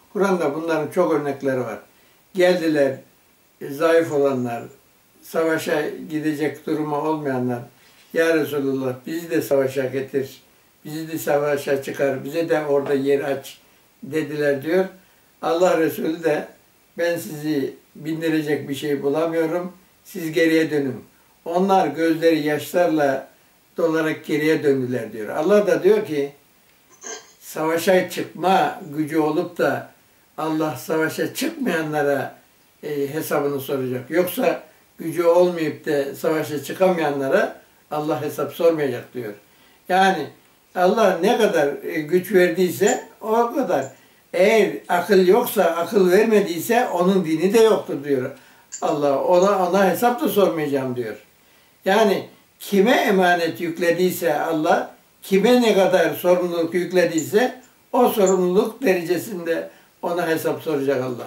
Kur'an'da bunların çok örnekleri var. Geldiler, zayıf olanlar, savaşa gidecek durumu olmayanlar, ya Resulullah bizi de savaşa getir, bizi de savaşa çıkar, bize de orada yer aç dediler diyor. Allah Resulü de ben sizi bindirecek bir şey bulamıyorum, siz geriye dönün. Onlar gözleri yaşlarla dolarak geriye döndüler diyor. Allah da diyor ki savaşa çıkma gücü olup da Allah savaşa çıkmayanlara hesabını soracak. Yoksa gücü olmayıp da savaşa çıkamayanlara Allah hesap sormayacak diyor. Yani Allah ne kadar güç verdiyse o kadar. Eğer akıl yoksa, akıl vermediyse onun dini de yoktur diyor. Allah ona hesap da sormayacağım diyor. Yani kime emanet yüklediyse Allah, kime ne kadar sorumluluk yüklediyse o sorumluluk derecesinde ona hesap soracak Allah.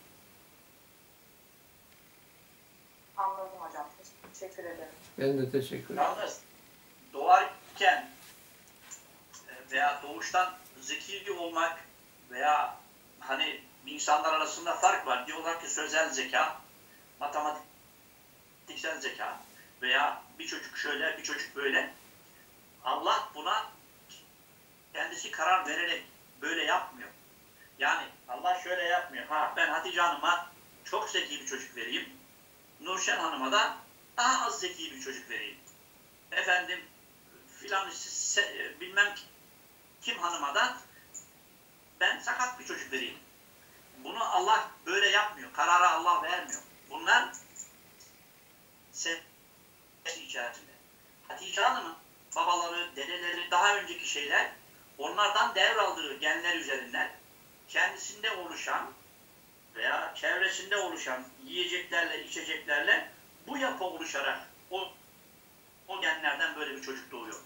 Anladım hocam. Teşekkür ederim. Ben de teşekkür ederim. Yalnız doğarken veya doğuştan zeki olmak veya hani insanlar arasında fark var. Diyorlar ki sözel zeka, matematiksel zeka veya bir çocuk şöyle, bir çocuk böyle. Allah buna kendisi karar vererek böyle yapmıyor. Yani Allah şöyle yapmıyor. Ben Hatice Hanım'a çok zeki bir çocuk vereyim. Nurşen Hanım'a da daha az zeki bir çocuk vereyim. Efendim filan bilmem kim hanıma da ben sakat bir çocuk vereyim. Bunu Allah böyle yapmıyor. Kararı Allah vermiyor. Bunlar sevgi içerisinde. Hatice Hanım'ın babaları, dedeleri, daha önceki şeyler onlardan devraldığı genler üzerinden kendisinde oluşan veya çevresinde oluşan yiyeceklerle, içeceklerle bu yapı oluşarak o genlerden böyle bir çocuk doğuyor.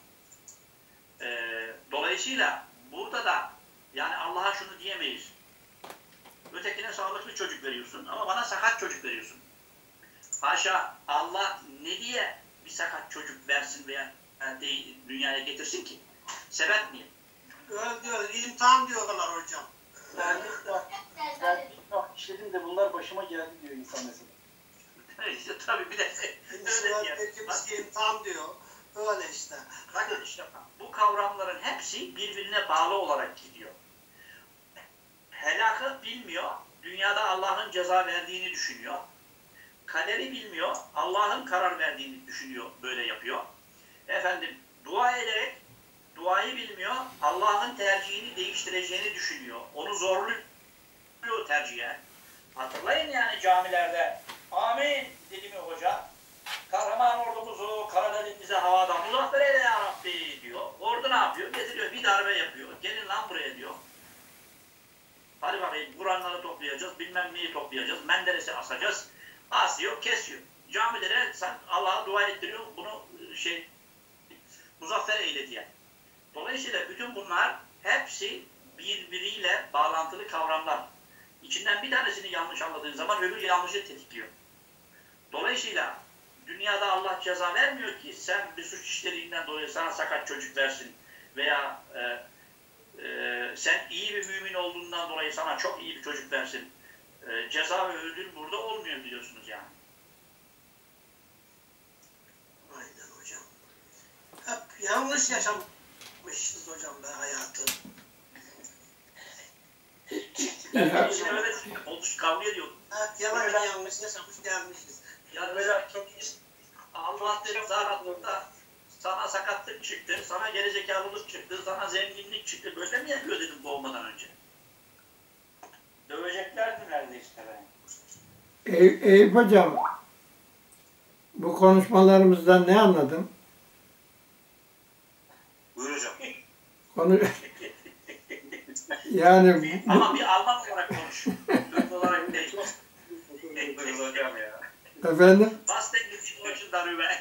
Dolayısıyla burada da yani Allah'a şunu diyemeyiz. Ötekine sağlıklı çocuk veriyorsun ama bana sakat çocuk veriyorsun. Haşa, Allah ne diye bir sakat çocuk versin veya dünyaya getirsin ki? Sebep niye? Öyle imtihan diyorlar hocam. Ben işledim de bunlar başıma geldi diyor insan mesela. Tabii bir de bir imtihan diyor. Öyle işte. Bakın işte bu kavramların hepsi birbirine bağlı olarak gidiyor. Helakı bilmiyor, dünyada Allah'ın ceza verdiğini düşünüyor. Kaderi bilmiyor, Allah'ın karar verdiğini düşünüyor, böyle yapıyor. Efendim, dua ederek, duayı bilmiyor, Allah'ın tercihini değiştireceğini düşünüyor. Onu zorluyor tercihe. Hatırlayın yani camilerde, amin dedi mi hoca? Kahraman ordumuzu Karadeniz'e havadan muzaffer eyle ya Rabbi diyor. Orada ne yapıyor? Getiriyor, bir darbe yapıyor. Gelin lan buraya diyor. Hadi bakayım, Kur'anları toplayacağız, bilmem neyi toplayacağız, Menderes'i asacağız. Asıyor, kesiyor. Camilere sen Allah'a dua ettiriyor, bunu muzaffer eyle diye. Dolayısıyla bütün bunlar hepsi birbiriyle bağlantılı kavramlar. İçinden bir tanesini yanlış anladığın zaman öbür yanlışı tetikliyor. Dolayısıyla dünyada Allah ceza vermiyor ki sen bir suç işlediğinden dolayı sana sakat çocuk versin veya sen iyi bir mümin olduğundan dolayı sana çok iyi bir çocuk versin. Ceza ve ödül burada olmuyor biliyorsunuz yani. Aynen hocam. Hep yanlış yaşamışız hocam be hayatı. Yani öyle olmuş kavga ediyordum. Hep yalan yanlış yaşamış gelmişiz. Yani böyle Allah dedi zaratlıkta sana sakatlık çıktı, sana gerizekalılık çıktı, sana zenginlik çıktı. Böyle mi yapıyor dedim doğmadan önce? Döveceklerdi neredeyse beni. Eyüp Hocam, bu konuşmalarımızdan ne anladın? Buyur hocam. Yani Ama bir Alman olarak konuş. Türk olarak değil. Buyur hocam ya. efendim? Was denken Sie Deutschen darüber?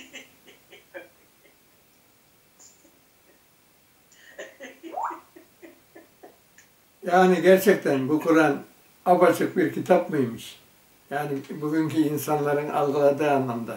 Yani gerçekten bu Kur'an apaçık bir kitap mıymış? Yani bugünkü insanların algıladığı anlamda.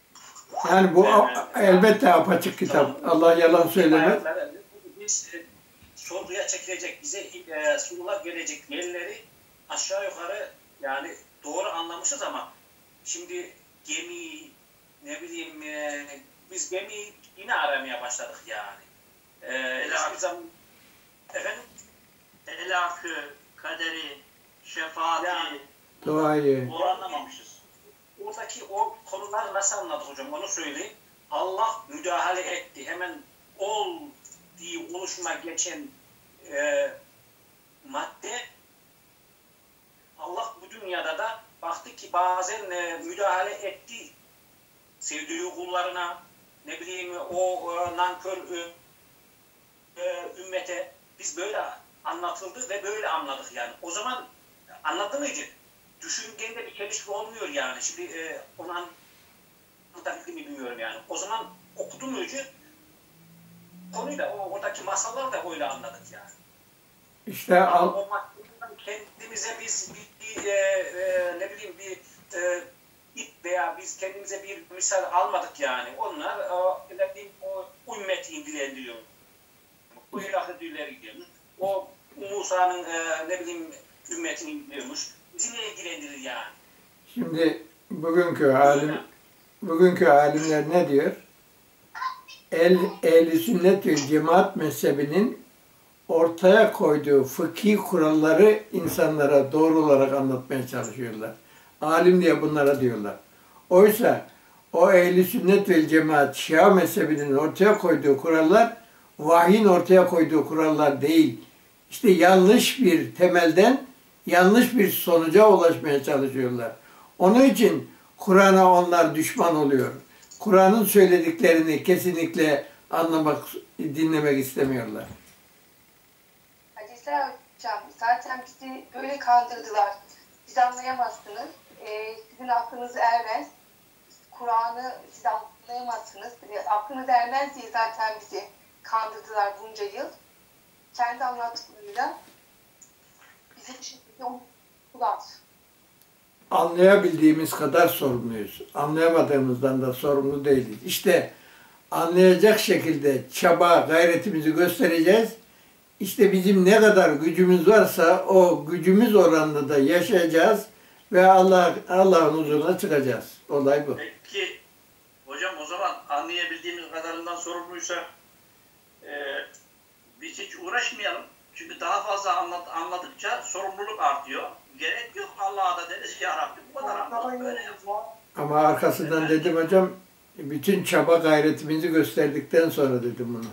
Yani bu elbette apaçık kitap. Allah yalan söylemez. sorguya çekilecek, bize sorular gelecek yerleri aşağı yukarı yani doğru anlamışız ama şimdi gemi, ne bileyim biz gemiyi yine aramaya başladık yani. Hiçbir zaman efendim Helakı, kaderi, şefaati, yani, Doğayı. doğru anlamamışız. Oradaki o konuları nasıl anladık hocam onu söyleyeyim. Allah müdahale etti. Hemen ol diye oluşuma geçen madde Allah bu dünyada da baktı ki bazen müdahale etti sevdiği kullarına, ne bileyim o nankör ümmete biz böyle anlatıldı ve böyle anladık yani. O zaman anladın mıydı? Düşüncende bir çelişki olmuyor yani. Şimdi onu anlatabildim mi bilmiyorum yani. O zaman okudum önce konuyu da oradaki masalları da öyle anladık yani. İşte O masallardan kendimize biz ne bileyim bir ip veya biz kendimize bir misal almadık yani. Onlar ne bileyim o ümmeti ilgilendiriyor. O ilahı dilleri gidiyor. O Musa'nın ne bileyim ümmetini ilgileniyormuş. Bizi ne ilgilendirir yani? şimdi bugünkü alimler ne diyor? Ehl-i sünnet ve cemaat mezhebinin ortaya koyduğu fıkhi kuralları insanlara doğru olarak anlatmaya çalışıyorlar. Alim diye bunlara diyorlar. Oysa o ehl-i sünnet ve cemaat Şia mezhebinin ortaya koyduğu kurallar vahyin ortaya koyduğu kurallar değil. İşte yanlış bir temelden yanlış bir sonuca ulaşmaya çalışıyorlar. Onun için Kur'an'a onlar düşman oluyor. Kur'an'ın söylediklerini kesinlikle anlamak, dinlemek istemiyorlar. Hadisler hocam zaten bizi böyle kandırdılar. Siz anlayamazsınız. Sizin aklınız ermez. Kur'an'ı siz anlayamazsınız. Aklınız ermez diye zaten bizi kandırdılar bunca yıl. Kendi anlattıklarıyla bizi bir şekilde unuttular. Anlayabildiğimiz kadar sorumluyuz. Anlayamadığımızdan da sorumlu değiliz. İşte anlayacak şekilde çaba, gayretimizi göstereceğiz. İşte bizim ne kadar gücümüz varsa o gücümüz oranında da yaşayacağız ve Allah'ın huzuruna çıkacağız. Olay bu. Peki hocam o zaman anlayabildiğimiz kadarından sorumluysa biz hiç uğraşmayalım. Çünkü daha fazla anladıkça sorumluluk artıyor. Gerek yok Allah'a da deriz ya Rabbi bu kadar anladık böyle yapalım. Ama arkasından dedim hocam, bütün çaba gayretimizi gösterdikten sonra dedim bunu.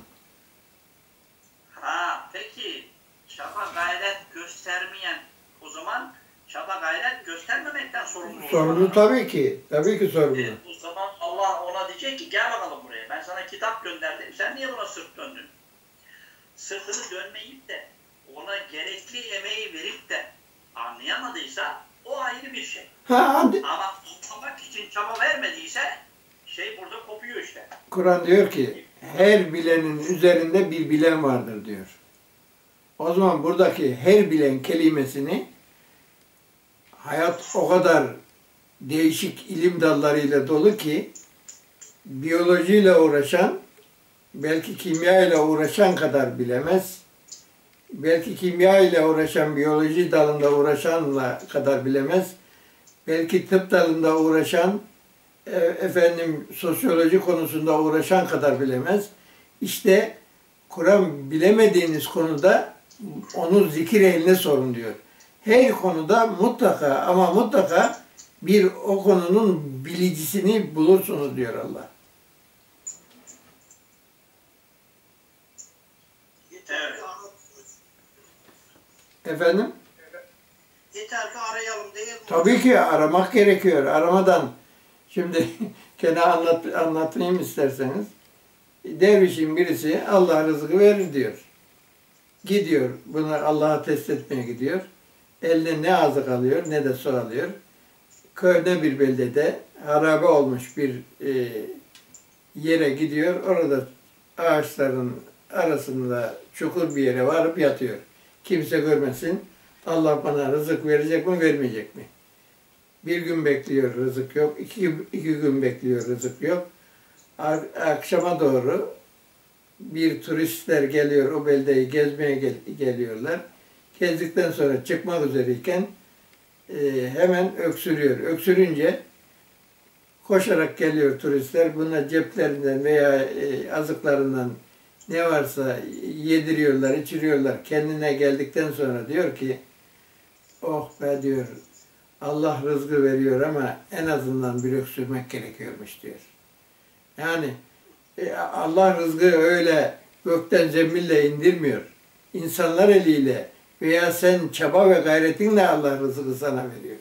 Ha peki çaba gayret göstermeyen o zaman çaba gayret göstermemekten sorumlu. Sorumlu tabii ki. Tabii ki sorumlu. O zaman Allah ona diyecek ki gel bakalım buraya. Ben sana kitap gönderdim. Sen niye buna sırt döndün? Sırtını dönmeyip de ona gerekli emeği verip de anlayamadıysa o ayrı bir şey. Ha, Ama anlamak için çaba vermediyse şey burada kopuyor işte. Kur'an diyor ki her bilenin üzerinde bir bilen vardır diyor. O zaman buradaki her bilen kelimesini hayat o kadar değişik ilim dallarıyla dolu ki biyolojiyle uğraşan belki kimya ile uğraşan kadar bilemez. Belki kimya ile uğraşan, biyoloji dalında uğraşanla kadar bilemez. Belki tıp dalında uğraşan, sosyoloji konusunda uğraşan kadar bilemez. İşte Kur'an bilemediğiniz konuda onu zikir ehline sorun diyor. Her konuda mutlaka ama mutlaka bir o konunun bilicisini bulursunuz diyor Allah. Evet. Efendim? Yeter ki arayalım değil mi? Tabii ki aramak gerekiyor. Aramadan şimdi gene anlatayım isterseniz. Dervişin birisi Allah rızkı verir diyor. Gidiyor. Bunu Allah'a test etmeye gidiyor. Elde ne azık alıyor ne de su alıyor. Köyde bir beldede harabe olmuş bir yere gidiyor. Orada ağaçların arasında çukur bir yere varıp yatıyor. Kimse görmesin. Allah bana rızık verecek mi, vermeyecek mi? Bir gün bekliyor, rızık yok. İki gün bekliyor, rızık yok. Akşama doğru bir turistler geliyor, o beldeyi gezmeye geliyorlar. Gezdikten sonra çıkmak üzereyken hemen öksürüyor. Öksürünce koşarak geliyor turistler. Buna ceplerinden veya azıklarından ne varsa yediriyorlar, içiriyorlar. Kendine geldikten sonra diyor ki, oh be diyor, Allah rızkı veriyor ama en azından bir öksürmek gerekiyormuş diyor. Yani Allah rızkı öyle gökten zembille indirmiyor. İnsanlar eliyle veya sen çaba ve gayretinle Allah rızkı sana veriyor.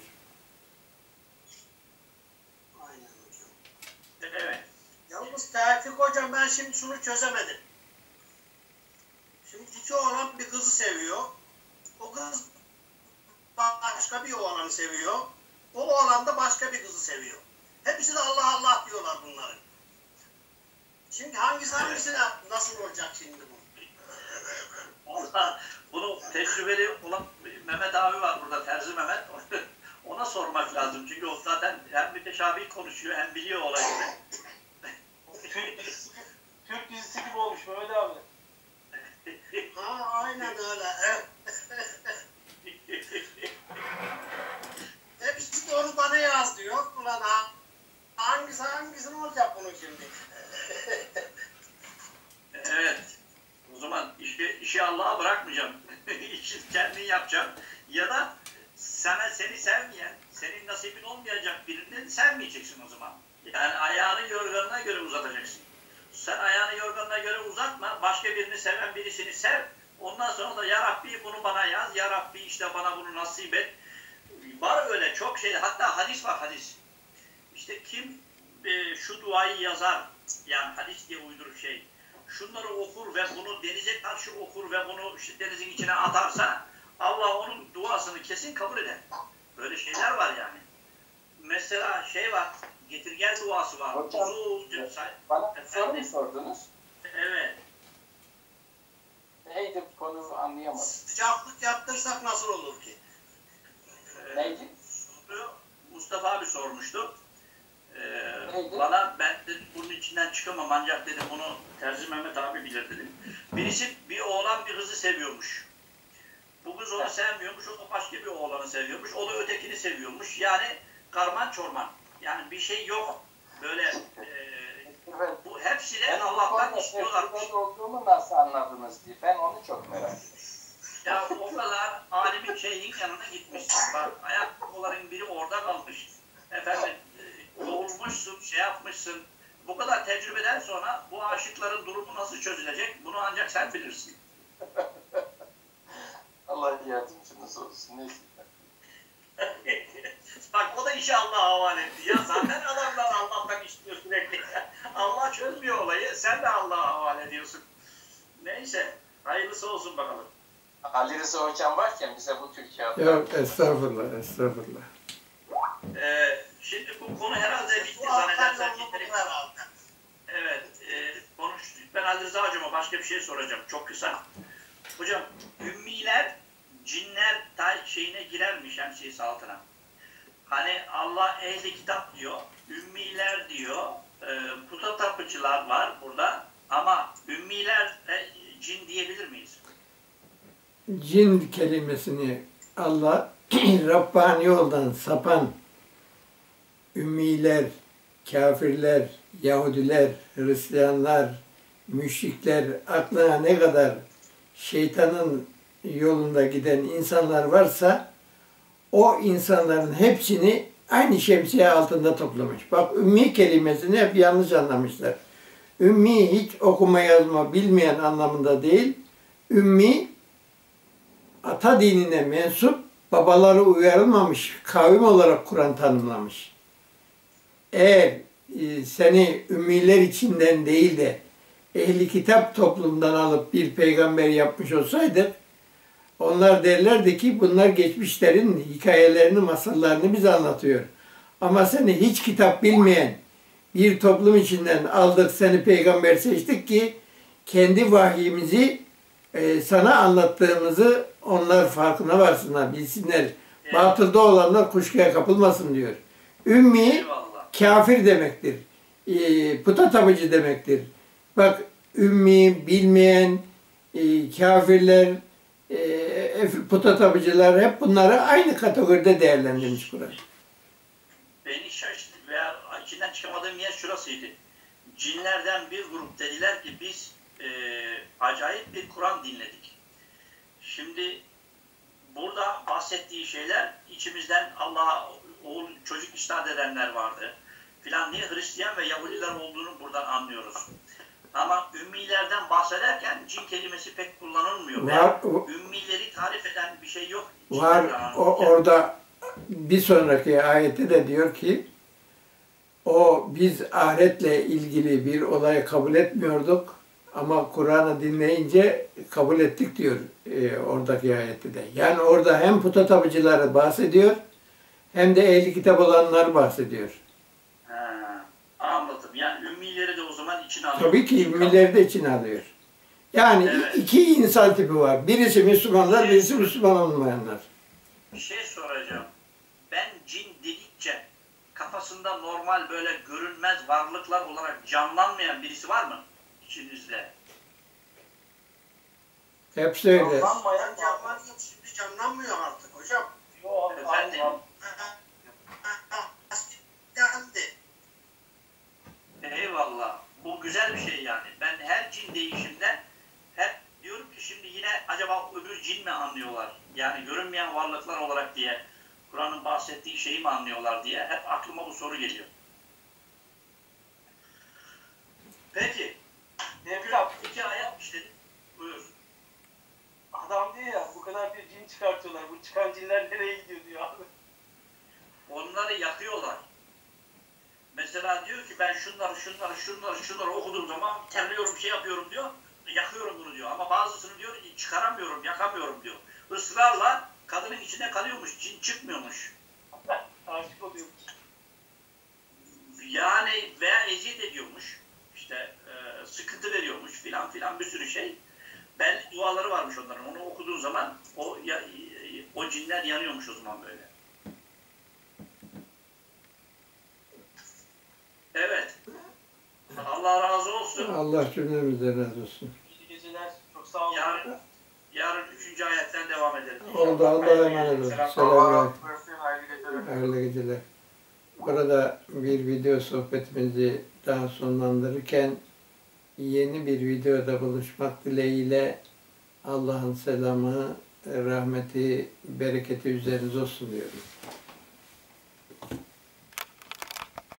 Aynen hocam. Evet. Yalnız Tevfik hocam ben şimdi şunu çözemedim. Şimdi iki oğlan bir kızı seviyor. O kız başka bir oğlanı seviyor. O oğlan da başka bir kızı seviyor. Hepsi de Allah Allah diyorlar bunların. Şimdi hangisi nasıl olacak şimdi bu? Allah, bunu tecrübeli olan Mehmet abi var burada, Terzi Mehmet. Ona sormak lazım. Çünkü o zaten hem müteşabih konuşuyor hem biliyor olayını. Türk dizisi gibi olmuş Mehmet abi. Ha aynen öyle. Hepsi de onu bana yaz diyor. Ulan hangisinin olacak bunun şimdi? Evet. O zaman işi Allah'a bırakmayacağım. İşi kendin yapacağım. Ya da seni sevmeyen, senin nasibin olmayacak birini sevmeyeceksin o zaman. Yani ayağını yorganına göre uzatacaksın. Sen ayağını yorganına göre uzatma. Başka birini seven birisini sev. Ondan sonra da Ya Rabbi bunu bana yaz. Ya Rabbi işte bana bunu nasip et. Var öyle çok şey. Hatta hadis var, hadis. İşte kim şu duayı yazar, yani hadis diye uyduruk şey, şunları okur ve bunu denize karşı okur ve bunu işte denizin içine atarsa Allah onun duasını kesin kabul eder. Böyle şeyler var yani. Mesela şey var, getirgel duası var. Hocam, bana soru mu sordunuz? Evet. Neydi konuyu anlayamadım. Sıcaklık yaptırsak nasıl olur ki? Neydi? Mustafa abi sormuştu. Neydi? Bana ben dedim bunun içinden çıkamam ancak dedim bunu Terzi Mehmet abi bilir dedim. Birisi bir oğlan bir kızı seviyormuş. Bu kız onu sevmiyormuş, o da başka bir oğlanı seviyormuş. O da ötekini seviyormuş. Yani karman çorman. Yani bir şey yok. Böyle bu hepsi de Allah'tan istiyorlarmış. Ben olduğumu nasıl anladınız diye. Ben onu çok merak ediyorum. Ya o kadar alimin şeyhin yanına gitmişsin. Bak ayakkabıların biri orada kalmış. Efendim kovulmuşsun, şey yapmışsın. Bu kadar tecrübeden sonra bu aşıkların durumu nasıl çözülecek? Bunu ancak sen bilirsin. Allah yardımcınız olsun. Neyse. Bak o da işi Allah'a havale etti. Ya zaten adamlar Allah'tan istiyor sürekli. Allah çözmüyor olayı. Sen de Allah'a havale ediyorsun. Neyse. Hayırlısı olsun bakalım. Ali Rıza hocam varken bize bu tür kağıtlar... Yok estağfurullah, estağfurullah. Şimdi bu konu herhalde bitti Bu alttan zannedersem. yolunu herhalde. Evet. Konuştuk. Ben Ali Rıza hocama başka bir şey soracağım. Çok kısa. Hocam ümmiler cinler şeyine girermiş şemsiyesi altına. Hani Allah ehli kitap diyor, ümmiler diyor, puta tapıcılar var burada ama ümmiler cin diyebilir miyiz? Cin kelimesini Allah Rabbani yoldan sapan ümmiler, kafirler, Yahudiler, Hristiyanlar, müşrikler, aklına ne kadar şeytanın yolunda giden insanlar varsa o insanların hepsini aynı şemsiye altında toplamış. Bak ümmi kelimesini hep yanlış anlamışlar. Ümmi hiç okuma yazma bilmeyen anlamında değil. Ümmi ata dinine mensup, babaları uyarılmamış kavim olarak Kur'an tanımlamış. Eğer seni ümmiler içinden değil de ehli kitap toplumdan alıp bir peygamber yapmış olsaydık, onlar derlerdi ki bunlar geçmişlerin hikayelerini, masallarını bize anlatıyor. Ama seni hiç kitap bilmeyen bir toplum içinden aldık, seni peygamber seçtik ki kendi vahyimizi sana anlattığımızı onlar farkına varsınlar, bilsinler. Batılda olanlar kuşkuya kapılmasın diyor. Ümmi Eyvallah. kafir demektir. Puta tapıcı demektir. Bak ümmi, bilmeyen, kafirler, puta tapıcılar hep bunları aynı kategoride değerlendirmiş Kur'an. Beni şaşırttı veya içinden çıkamadığım yer şurasıydı. Cinlerden bir grup dediler ki biz acayip bir Kur'an dinledik. Şimdi burada bahsettiği şeyler içimizden Allah'a oğul çocuk isnat edenler vardı filan diye Hristiyan ve Yahudiler olduğunu buradan anlıyoruz. Ama ümmilerden bahsederken cin kelimesi pek kullanılmıyor. Var, ümmileri tarif eden bir şey yok. var orada bir sonraki ayette de diyor ki biz ahiretle ilgili bir olayı kabul etmiyorduk ama Kur'an'ı dinleyince kabul ettik diyor oradaki ayette de. Yani orada hem puta tapıcıları bahsediyor hem de ehli kitap olanlar bahsediyor. Anladım. Yani ümmileri de o zaman içine alıyor. Tabii ki ümmileri de içine alıyor. Yani evet. iki insan tipi var. Birisi Müslümanlar, birisi Müslüman olmayanlar. Bir şey soracağım. Ben cin dedikçe kafasında normal böyle görünmez varlıklar olarak canlanmayan birisi var mı içinizde? Hepsi öyle. Canlanmayan canlanıyor. Şimdi canlanmıyor artık hocam. Yok Efendim? Eyvallah. Bu güzel bir şey yani. Ben her cin değişimde hep diyorum ki şimdi yine acaba öbür cin mi anlıyorlar? Yani görünmeyen varlıklar olarak diye Kur'an'ın bahsettiği şeyi mi anlıyorlar diye hep aklıma bu soru geliyor. Peki. Devlet İki ayet işledik. Buyur. adam diyor ya bu kadar bir cin çıkartıyorlar. Bu çıkan cinler nereye gidiyor diyor abi. Onları yakıyorlar. Mesela diyor ki ben şunları okuduğum zaman terliyorum, şey yapıyorum diyor. Yakıyorum bunu diyor. Ama bazısını diyor çıkaramıyorum, yakamıyorum diyor. Israrla kadının içine kalıyormuş, cin çıkmıyormuş. Aşık oluyormuş. Yani veya eziyet ediyormuş. İşte sıkıntı veriyormuş filan filan bir sürü şey. Belli duaları varmış onların. Onu okuduğun zaman o cinler yanıyormuş o zaman böyle. Evet. Allah razı olsun. Allah cümlemizden razı olsun. İyi geceler. Çok sağ olun. Yarın 3. ayetten devam edelim. Oldu. Allah'a emanet olun. Selamlar. Hayırlı geceler. Burada bir video sohbetimizi daha sonlandırırken yeni bir videoda buluşmak dileğiyle Allah'ın selamı, rahmeti, bereketi üzerinize olsun diyorum.